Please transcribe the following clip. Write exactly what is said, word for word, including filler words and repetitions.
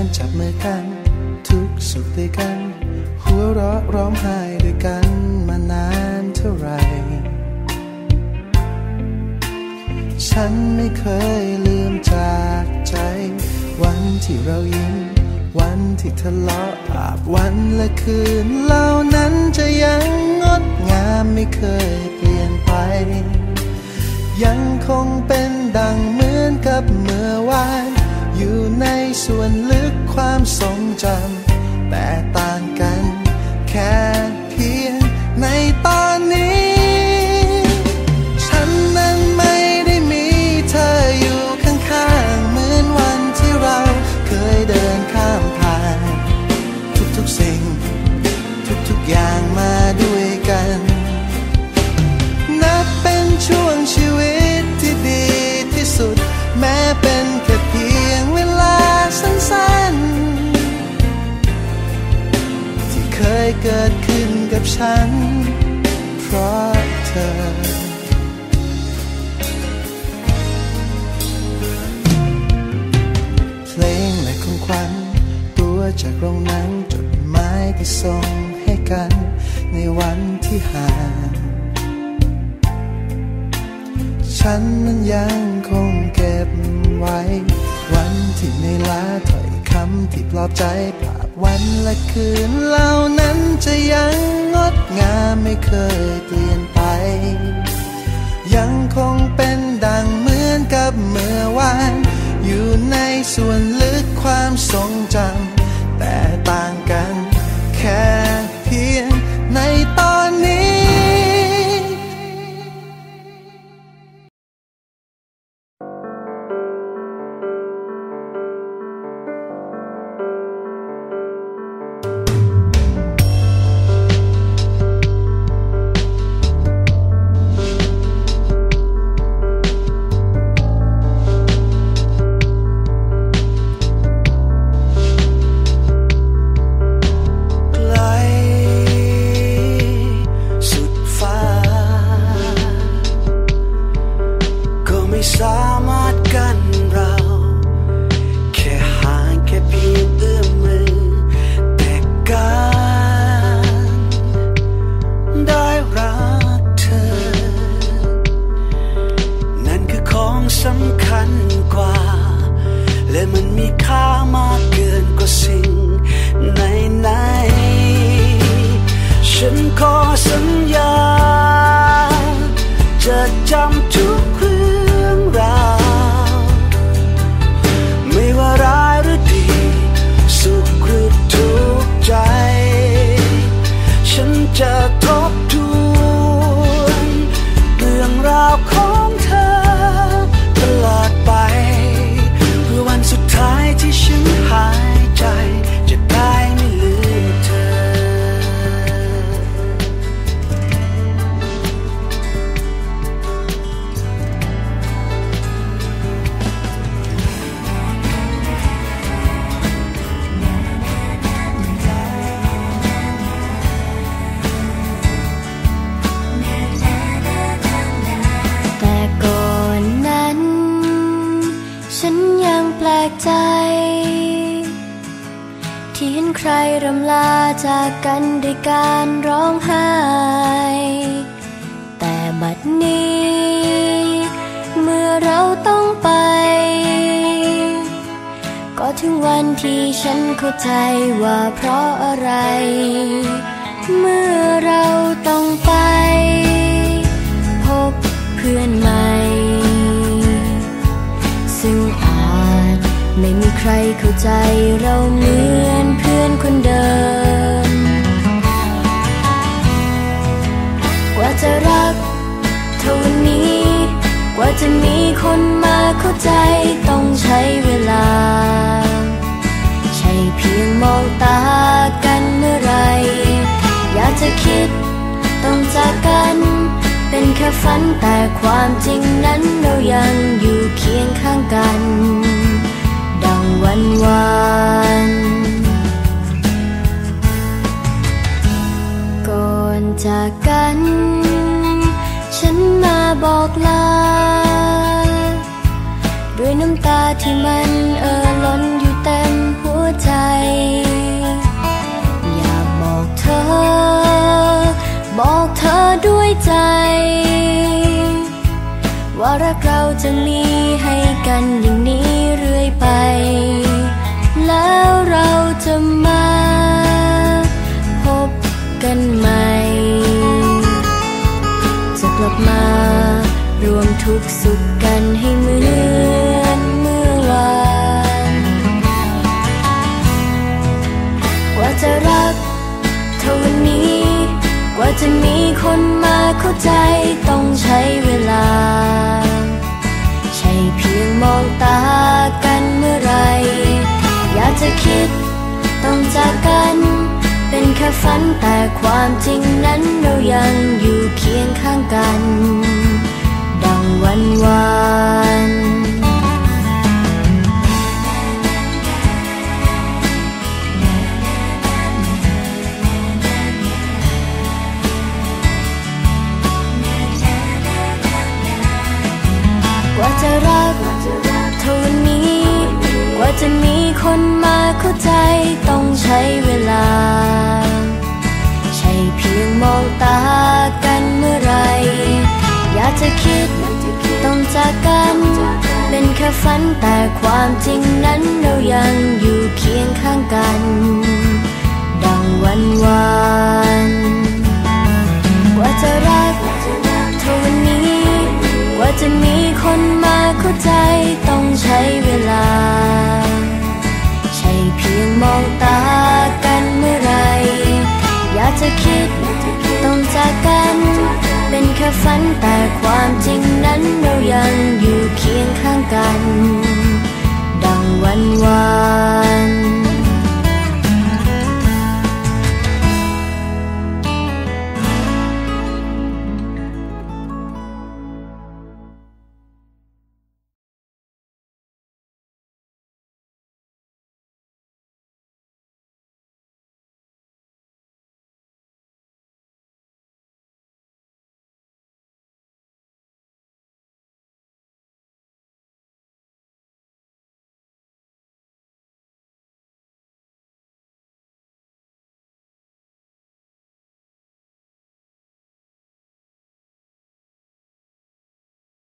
อนจับมือกันทุกสุขด้วยกันหัวเราะร้องไห้ด้วยกันมานานเท่าไรฉันไม่เคยลืมจากใจวันที่เรายิ้มวันที่ทะเลาะภาพวันและคืนเหล่านั้นจะยังงดงามไม่เคยเปลี่ยนไปยังคงเป็นดังเหมือนกับเมื่อวานอยู่ในส่วนลึกความทรงจำแต่ต่างกันแค่เพียงในตอนนี้ฉันนั้นไม่ได้มีเธออยู่ข้างๆเหมือนวันที่เราเคยเดินข้ามผ่านทุกๆสิ่งทุกๆอย่างมาด้วยกันนับเป็นช่วงชีวิตที่ดีที่สุดแม้เป็นแค่เพียงเวลาสั้นๆที่เคยเกิดขึ้นกับฉันเพราะเธอเพลงและของขวัญตัวจากโรงหนังจดหมายที่ส่งให้กันในวันที่ห่างฉันนั้นยังคงเก็บไว้วันที่ในลาถ้อยคำที่ปลอบใจภาพวันและคืนเหล่านั้นจะยังงดงามไม่เคยเปลี่ยนไปยังคงเป็นดังเหมือนกับเมื่อวานอยู่ในส่วนลึกความทรงจำแต่ต่างกันแค่เพียงในตอนนี้จากกันด้วยการร้องไห้แต่บัดนี้เมื่อเราต้องไปก็ถึงวันที่ฉันเข้าใจว่าเพราะอะไรเมื่อเราต้องไปพบเพื่อนใหม่ซึ่งอาจไม่มีใครเข้าใจเราเหมือนเพื่อนคนเดิมกว่าจะรักเท่านี้กว่าจะมีคนมาเข้าใจต้องใช้เวลาใช่เพียงมองตากันเมื่อไรอยากจะคิดต้องจากกันเป็นแค่ฝันแต่ความจริงนั้นเรายังอยู่เคียงข้างกันดังวันวานก่อนจากกันฉันมาบอกลาด้วยน้ำตาที่มันเอ่อล้นอยู่เต็มหัวรักเราจะมีให้กันอย่างนี้เรื่อยไปแล้วเราจะมาพบกันใหม่จะกลับมารวมทุกข์สุขกันให้เหมือนเมื่อวานกว่าจะรักเท่านี้กว่าจะมีคนมาเข้าใจต้องใช้เวลาใช่เพียงมองตากันเมื่อไรอยากจะคิดต้องจากกันเป็นแค่ฝันแต่ความจริงนั้นเรายังอยู่เคียงข้างกันดังวันวานกว่าจะรักเท่านี้กว่าจะมีคนมาเข้าใจต้องใช้เวลาใช่เพียงมองตากันเมื่อไรอยากจะคิดต้องจากกันเป็นแค่ฝันแต่ความจริงนั้นเรายังอยู่เคียงข้างกันดังวันวานกว่าจะรักเท่านี้กว่าจะมีคนมาเข้าใจต้องใช้เวลาใช่เพียงมองตากันเมื่อไรอยากจะคิดต้องจากกันเป็นแค่ฝันแต่ความจริงนั้นเรายังอยู่เคียงข้างกัน